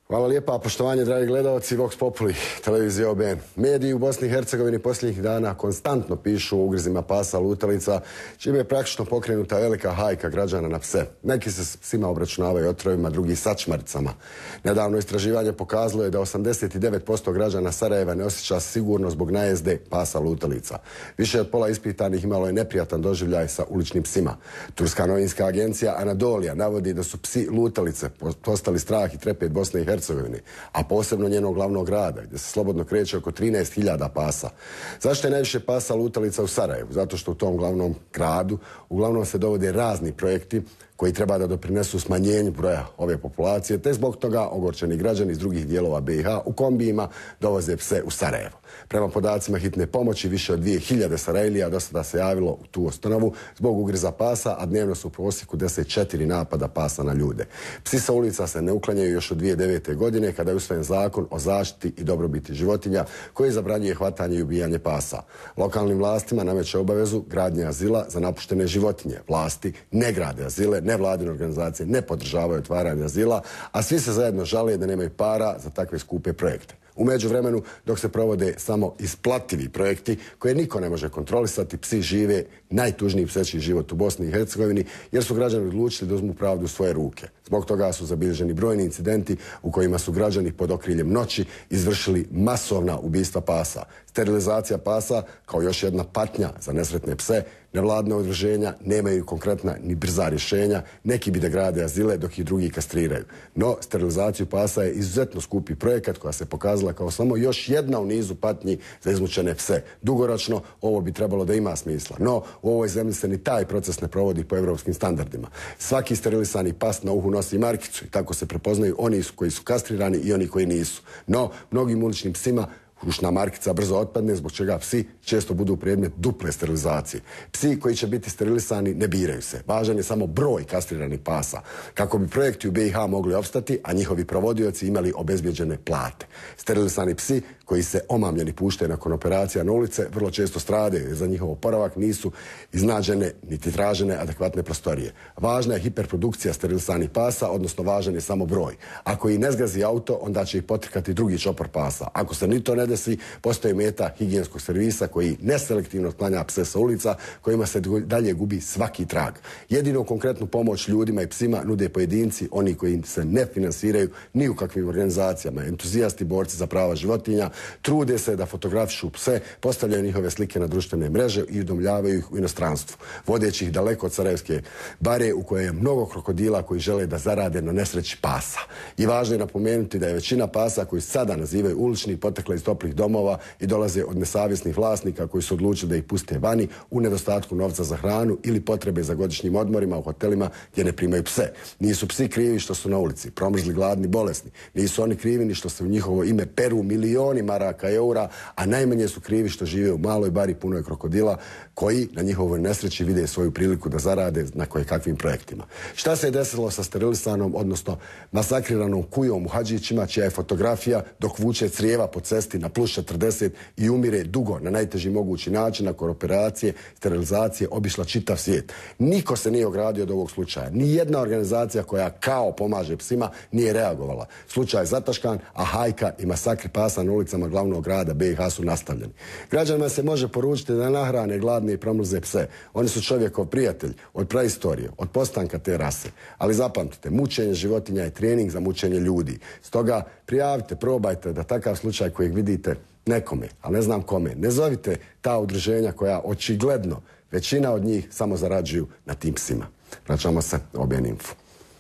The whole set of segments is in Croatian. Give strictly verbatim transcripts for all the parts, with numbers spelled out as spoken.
Hvala lijepa, poštovanje dragi gledalci Vox Populi, televizije O B N. Mediji u Bosni i Hercegovini posljednjih dana konstantno pišu o ugrizima pasa lutalica, čime je praktično pokrenuta velika hajka građana na pse. Neki se s psima obračunavaju otrovima, drugi sačmaricama. Nedavno istraživanje pokazalo je da osamdeset devet posto građana Sarajeva ne osjeća sigurno zbog najezde pasa lutalica. Više od pola ispitanih imalo je neprijatan doživljaj sa uličnim psima. Turska novinska agencija Anadolija navodi da su psi lutalice postali strah i trepet Bosne i Hercegovine, a posebno njenog glavnog grada, gdje se slobodno kreće oko trinaest hiljada pasa. Zašto je najviše pasa lutalica u Sarajevu? Zato što u tom glavnom gradu uglavnom se dovode razni projekti koji treba da doprinesu smanjenju broja ove populacije, te zbog toga ogorčeni građani iz drugih dijelova B i H u kombijima dovoze pse u Sarajevo. Prema podacima hitne pomoći, više od dvije hiljade Sarajlija do sada se javilo u tu ustanovu zbog ugriza pasa, a dnevno su u prosjeku deset četiri napada pasa na ljude. Psi sa ulica se ne uklanjaju još od dvije hiljade devete. godine, kada je usvojen zakon o zaštiti i dobrobiti životinja koji zabranjuje hvatanje i ubijanje pasa. Lokalnim vlastima nameće obavezu gradnje azila za napuštene životinje. Vlasti ne grade azile, nevladine organizacije ne podržavaju otvaranje azila, a svi se zajedno žale da nemaju para za takve skupe projekte. U međuvremenu, dok se provode samo isplativi projekti koje niko ne može kontrolisati, psi žive najtužniji pseći život u Bosni i Hercegovini, jer su građani odlučili da uzmu pravdu u svoje ruke. Zbog toga su zabilježeni brojni incidenti u kojima su građani pod okriljem noći izvršili masovna ubistva pasa. Sterilizacija pasa, kao još jedna patnja za nesretne pse, nevladne udruženja nemaju konkretna ni brza rješenja, neki bi da grade azile dok ih drugi kastriraju. No, sterilizaciju pasa je izuzetno skupi projekat koja se pokazala kao samo još jedna u nizu patnji za izmučene pse. Dugoročno ovo bi trebalo da ima smisla, no u ovoj zemlji se ni taj proces ne provodi po evropskim standardima. Svaki sterilisani pas na uhu nosi markicu i tako se prepoznaju oni koji su kastrirani i oni koji nisu. No, mnogim uličnim psima ušna markica brzo otpadne, zbog čega psi često budu predmet duple sterilizacije. Psi koji će biti sterilisani ne biraju se. Važan je samo broj kastriranih pasa, kako bi projekti u B i H mogli opstati, a njihovi provodioci imali obezbjeđene plate. Sterilisani psi koji se omamljeni puštaju nakon operacija na ulice vrlo često strade, za njihov oporavak nisu iznađene niti tražene adekvatne prostorije. Važna je hiperprodukcija sterilisanih pasa, odnosno važan je samo broj. Ako i ne zgazi auto, onda će ih potrkati drugi čopor pasa. Ako se ni to ne desi, postoji meta higijenskog servisa koji neselektivno klanja pse sa ulica, kojima se dalje gubi svaki trag. Jedino konkretnu pomoć ljudima i psima nude pojedinci, oni koji se ne finansiraju ni u kakvim organizacijama. Entuzijasti, borci za prava životinja, trude se da fotografišu pse, postavljaju njihove slike na društvene mreže i udomljavaju ih u inostranstvu, vodeći ih daleko od sarajevske bare u kojoj je mnogo krokodila koji žele da zarade na nesreći pasa. I važno je napomenuti da je većina pasa koji sada nazivaju ulični potekla iz toplih domova i dolaze od nesavjesnih vlasnika koji su odlučili da ih puste vani u nedostatku novca za hranu ili potrebe za godišnjim odmorima u hotelima gdje ne primaju pse. Nisu psi krivi što su na ulici, promrzli, gladni, bolesni. Nisu oni krivi ni što se u njihovo ime peru milioni maraka i eura, a najmanje su krivi što žive u maloj bari punoj krokodila koji na njihovoj nesreći vide svoju priliku da zarade na koje kakvim projektima. Šta se je desilo sa sterilisanom, odnosno masakriranom kujom u Hadžićima, čija je fotografija dok vuče crijeva po cesti na plus četrdeset i umire dugo na najteži mogući način nakon operacije, sterilizacije, obišla čitav svijet. Niko se nije ogradio od ovog slučaja. Ni jedna organizacija koja kao pomaže psima nije reagovala. Slučaj je zataškan, a hajka i masakri pasa na ulicama glavnog grada B i H su nastavljeni. Građanima se može poručiti da nahrane gladne i promrze pse. Oni su čovjekov prijatelj od praistorije, od postanka te rase. Ali zapamtite, mučenje životinja je trening za mučenje ljudi. Stoga prijavite, probajte da takav slučaj kojeg vidite nekome, ali ne znam kome, ne zovite ta udruženja koja očigledno, većina od njih samo zarađuju na tim psima. Vraćamo se O B N Info.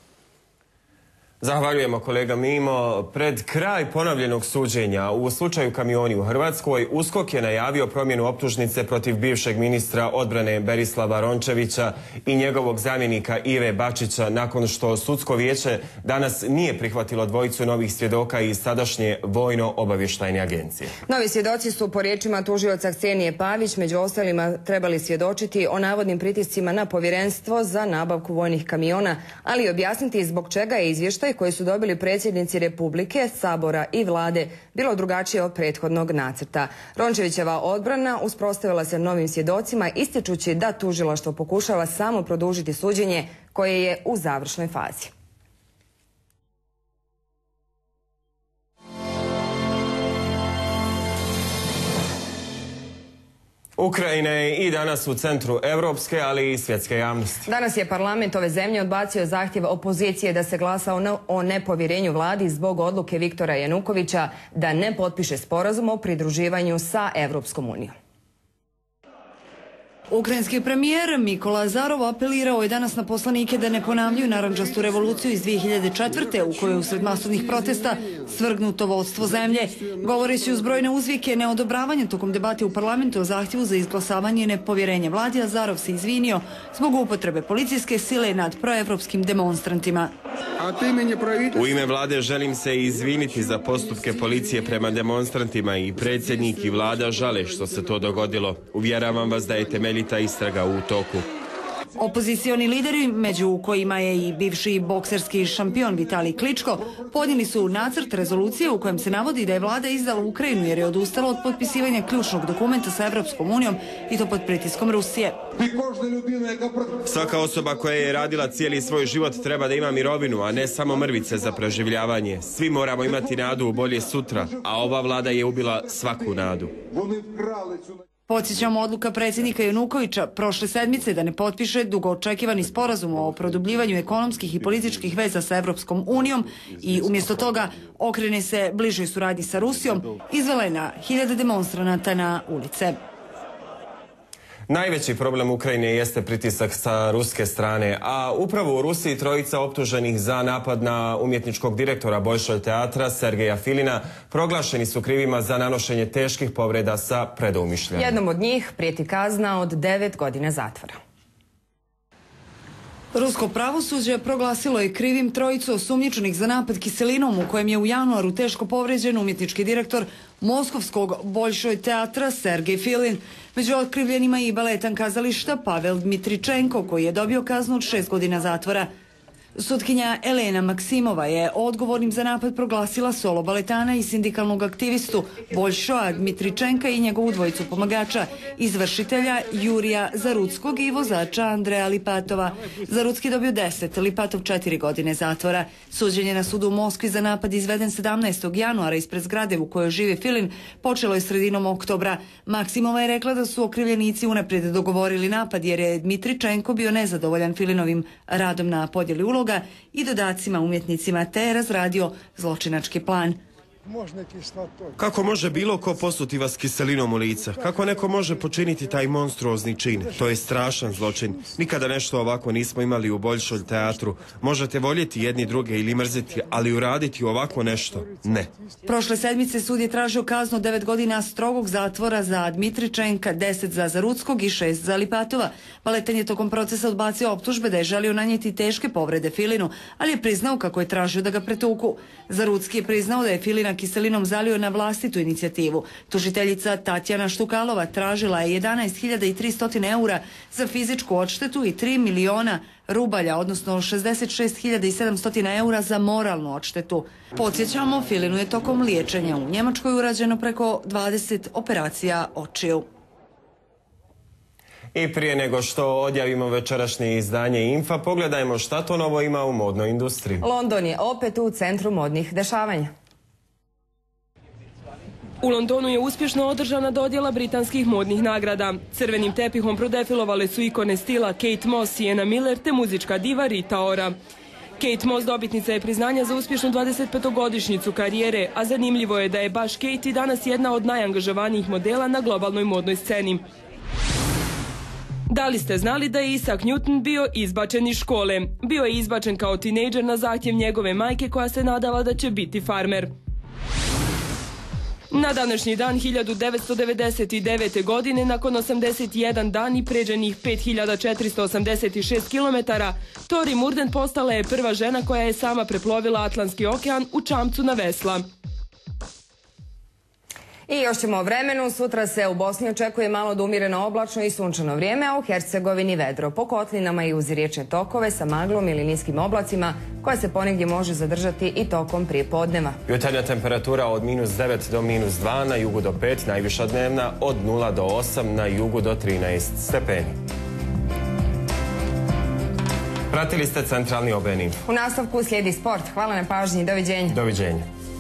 Zahvaljujemo kolega Mimo. Pred kraj ponovljenog suđenja u slučaju Kamioni u Hrvatskoj, U S K O K je najavio promjenu optužnice protiv bivšeg ministra odbrane Berislava Rončevića i njegovog zamjenika Ive Bačića nakon što sudsko vijeće danas nije prihvatilo dvojicu novih svjedoka iz sadašnje vojno-obavještajne agencije. Novi svjedoci su po riječima tužioca Ksenije Pavić među ostalima trebali svjedočiti o navodnim pritiscima na povjerenstvo za nabavku vojnih kamiona, ali i objasniti zbog čega je izvještaj koji su dobili predsjednici Republike, Sabora i Vlade bilo drugačije od prethodnog nacrta. Rončevićeva odbrana usprostavila se novim svjedocima, ističući da tužilaštvo pokušava samo produžiti suđenje koje je u završnoj fazi. Ukrajina je i danas u centru evropske, ali i svjetske javnosti. Danas je parlament ove zemlje odbacio zahtjev opozicije da se glasa o, o nepovjerenju vladi zbog odluke Viktora Janukovića da ne potpiše sporazum o pridruživanju sa Evropskom unijom. Ukrajinski premijer Mikola Azarov apelirao je danas na poslanike da ne ponavljaju narandžastu revoluciju iz dvije hiljade četvrte. u kojoj je usred masovnih protesta svrgnuto vodstvo zemlje. Govoreći uz brojne uzvike neodobravanja tokom debate u parlamentu o zahtjevu za izglasavanje nepovjerenja vladi, Azarov se izvinio zbog upotrebe policijske sile nad proevropskim demonstrantima. U ime vlade želim se izviniti za postupke policije prema demonstrantima i predsjednik i vlada žale što se to dogodilo. Uvjeravam vas da je temeljita istraga u toku. Opozicioni lideri, među kojima je i bivši bokserski šampion Vitalij Kličko, podnijeli su nacrt rezolucije u kojem se navodi da je vlada izdala Ukrajinu jer je odustala od potpisivanja ključnog dokumenta sa Evropskom unijom i to pod pritiskom Rusije. Svaka osoba koja je radila cijeli svoj život treba da ima mirovinu, a ne samo mrvice za preživljavanje. Svi moramo imati nadu u bolje sutra, a ova vlada je ubila svaku nadu. Podsjećamo odluka predsjednika Janukovića prošle sedmice da ne potpiše dugo očekivani sporazum o produbljivanju ekonomskih i političkih veza sa Evropskom unijom i umjesto toga okrene se bližoj suradnji sa Rusijom, izvela je na hiljade demonstranata na ulice. Najveći problem Ukrajine jeste pritisak sa ruske strane, a upravo u Rusiji trojica optuženih za napad na umjetničkog direktora Bolšoj teatra Sergeja Filina proglašeni su krivima za nanošenje teških povreda sa predoumišljajem. Jednom od njih prijeti kazna od devet godina zatvora. Rusko pravosuđe proglasilo je krivim trojicu osumnjičenih za napad kiselinom u kojem je u januaru teško povrijeđen umjetnički direktor moskovskog Bolšoj teatra Sergej Filin. Među okrivljenima i baletan kazališta Pavel Dmitričenko koji je dobio kaznu od šest godina zatvora. Sutkinja Elena Maksimova je odgovornim za napad proglasila solo baletana i sindikalnog aktivistu Bolšoja Dmitričenka i njegovu dvojicu pomagača, izvršitelja Jurija Zaruckog i vozača Andreja Lipatova. Zarucki dobio deset, Lipatov četiri godine zatvora. Suđenje na sudu u Moskvi za napad izveden sedamnaestog januara ispred zgrade u kojoj živi Filin počelo je sredinom oktobra. Maksimova je rekla da su okrivljenici unaprijed dogovorili napad jer je Dmitričenko bio nezadovoljan Filinovim radom na podjeli uloga i dodacima umjetnicima, te je razradio zločinački plan. Kako može bilo ko posuti vas kiselinom u lica? Kako neko može počiniti taj monstruozni čin? To je strašan zločin. Nikada nešto ovako nismo imali u Bolšoj teatru. Možete voljeti jedni druge ili mrziti, ali uraditi ovako nešto? Ne. Prošle sedmice sud je tražio kaznu devet godina strogog zatvora za Dmitričenka, deset za Zaruckog i šest za Lipatova. Baletan je tokom procesa odbacio optužbe da je želio nanijeti teške povrede Filinu, ali je priznao kako je tražio da ga pretuku. Zarucki je priznao da je Filina kiselinom zalio na vlastitu inicijativu. Tužiteljica Tatjana Štukalova tražila je jedanaest hiljada tristo eura za fizičku odštetu i tri miliona rubalja, odnosno šezdeset šest hiljada sedamsto eura za moralnu odštetu. Podsjećamo, Filinu je tokom liječenja u Njemačkoj urađeno preko dvadeset operacija očiju. I prije nego što odjavimo večerašnje izdanje Infa, pogledajmo šta to novo ima u modnoj industriji. London je opet u centru modnih dešavanja. U Londonu je uspješno održana dodjela britanskih modnih nagrada. Crvenim tepihom prodefilovale su ikone stila Kate Moss, Sienna Miller te muzička diva Rita Ora. Kate Moss dobitnica je priznanja za uspješnu dvadesetpetogodišnjicu karijere, a zanimljivo je da je baš Kate i danas jedna od najangažovanijih modela na globalnoj modnoj sceni. Da li ste znali da je Isaac Newton bio izbačen iz škole? Bio je izbačen kao tinejdžer na zahtjev njegove majke koja se nadala da će biti farmer. Na današnji dan hiljadu devetsto devedeset devete. godine, nakon osamdeset jedan dan i pređenih pet hiljada četiristo osamdeset šest kilometara, Tori Murden postala je prva žena koja je sama preplovila Atlantski okean u čamcu na vesla. I još ćemo o vremenu. Sutra se u Bosni očekuje malo do umjereno oblačno i sunčano vrijeme, a u Hercegovini vedro. Po kotlinama i uz riječne tokove sa maglom ili niskim oblacima koja se ponegdje može zadržati i tokom prijepodneva. Jutarnja temperatura od minus devet do minus dva, na jugu do pet, najviša dnevna od nula do osam, na jugu do trinaest stepeni. Pratili ste centralni O B N Info. U nastavku slijedi sport. Hvala na pažnji. Doviđenja. Doviđenja.